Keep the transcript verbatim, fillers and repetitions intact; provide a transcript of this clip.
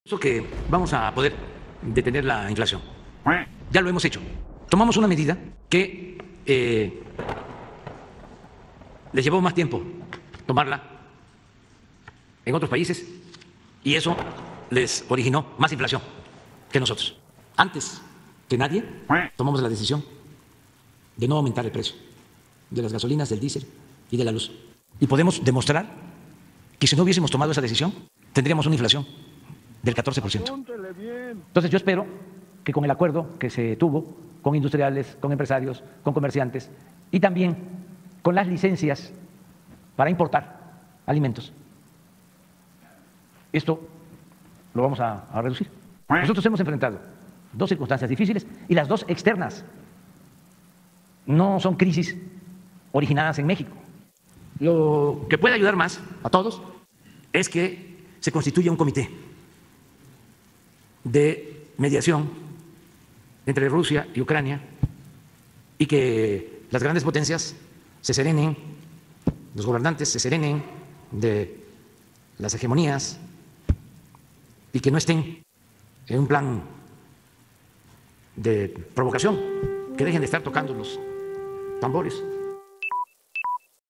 Eso que vamos a poder detener la inflación. Ya lo hemos hecho. Tomamos una medida que eh, les llevó más tiempo tomarla en otros países y eso les originó más inflación que nosotros. Antes que nadie tomamos la decisión de no aumentar el precio de las gasolinas, del diésel y de la luz. Y podemos demostrar que si no hubiésemos tomado esa decisión, tendríamos una inflación del catorce por ciento. Entonces yo espero que con el acuerdo que se tuvo con industriales, con empresarios, con comerciantes y también con las licencias para importar alimentos, esto lo vamos a, a reducir. Nosotros hemos enfrentado dos circunstancias difíciles y las dos externas. No son crisis originadas en México. Lo que puede ayudar más a todos es que se constituya un comité de mediación entre Rusia y Ucrania y que las grandes potencias se serenen, los gobernantes se serenen de las hegemonías y que no estén en un plan de provocación, que dejen de estar tocando los tambores.